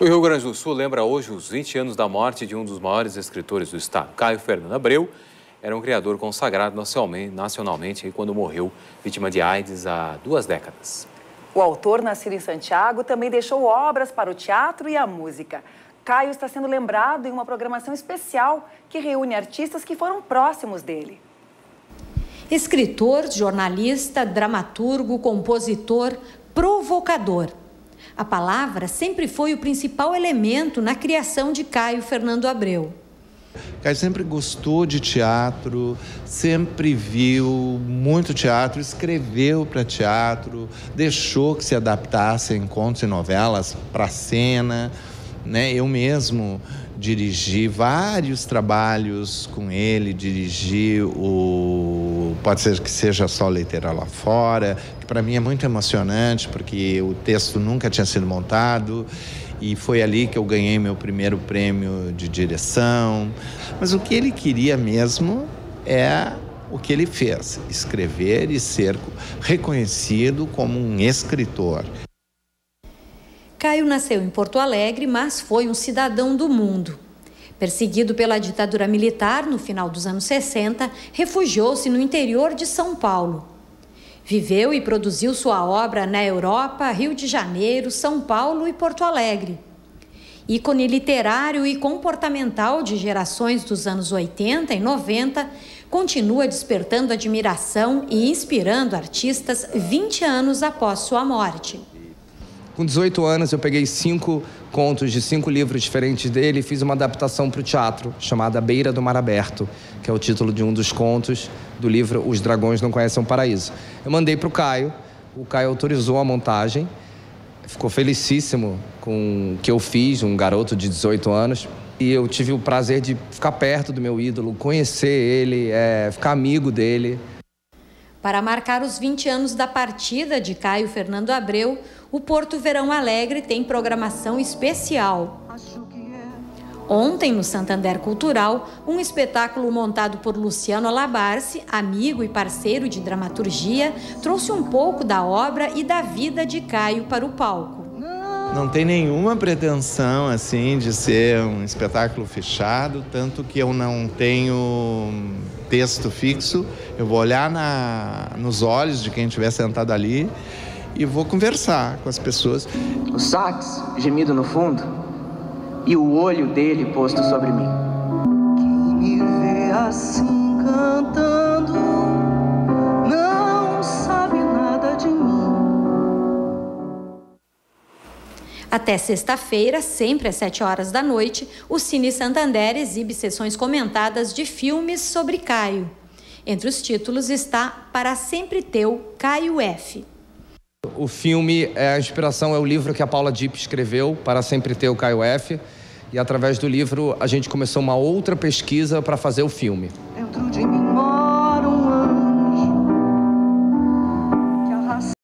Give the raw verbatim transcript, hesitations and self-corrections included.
O Rio Grande do Sul lembra hoje os vinte anos da morte de um dos maiores escritores do estado. Caio Fernando Abreu era um criador consagrado nacionalmente quando morreu vítima de AIDS há duas décadas. O autor, nascido em Santiago, também deixou obras para o teatro e a música. Caio está sendo lembrado em uma programação especial que reúne artistas que foram próximos dele. Escritor, jornalista, dramaturgo, compositor, provocador. A palavra sempre foi o principal elemento na criação de Caio Fernando Abreu. Caio sempre gostou de teatro, sempre viu muito teatro, escreveu para teatro, deixou que se adaptasse em contos e novelas para a cena, né? Eu mesmo dirigi vários trabalhos com ele, dirigi o Pode Ser Que Seja Só Leiteira Lá Fora, que para mim é muito emocionante, porque o texto nunca tinha sido montado, e foi ali que eu ganhei meu primeiro prêmio de direção. Mas o que ele queria mesmo é o que ele fez, escrever e ser reconhecido como um escritor. Caio nasceu em Porto Alegre, mas foi um cidadão do mundo. Perseguido pela ditadura militar no final dos anos sessenta, refugiou-se no interior de São Paulo. Viveu e produziu sua obra na Europa, Rio de Janeiro, São Paulo e Porto Alegre. Ícone literário e comportamental de gerações dos anos oitenta e noventa, continua despertando admiração e inspirando artistas vinte anos após sua morte. Com dezoito anos, eu peguei cinco contos de cinco livros diferentes dele e fiz uma adaptação para o teatro, chamada Beira do Mar Aberto, que é o título de um dos contos do livro Os Dragões Não Conhecem o Paraíso. Eu mandei para o Caio, o Caio autorizou a montagem, ficou felicíssimo com o que eu fiz, um garoto de dezoito anos, e eu tive o prazer de ficar perto do meu ídolo, conhecer ele, é, ficar amigo dele. Para marcar os vinte anos da partida de Caio Fernando Abreu, o Porto Verão Alegre tem programação especial. Ontem, no Santander Cultural, um espetáculo montado por Luciano Alabarce, amigo e parceiro de dramaturgia, trouxe um pouco da obra e da vida de Caio para o palco. Não tem nenhuma pretensão assim de ser um espetáculo fechado, tanto que eu não tenho texto fixo. Eu vou olhar na, nos olhos de quem estiver sentado ali e vou conversar com as pessoas. O sax, gemido no fundo, e o olho dele posto sobre mim. Quem me vê assim cantando não sabe nada de mim. Até sexta-feira, sempre às sete horas da noite, o Cine Santander exibe sessões comentadas de filmes sobre Caio. Entre os títulos está Para Sempre Teu, Caio F. O filme, a inspiração é o livro que a Paula Dipp escreveu, Para Sempre Teu, Caio F. E através do livro a gente começou uma outra pesquisa para fazer o filme. Dentro de mim.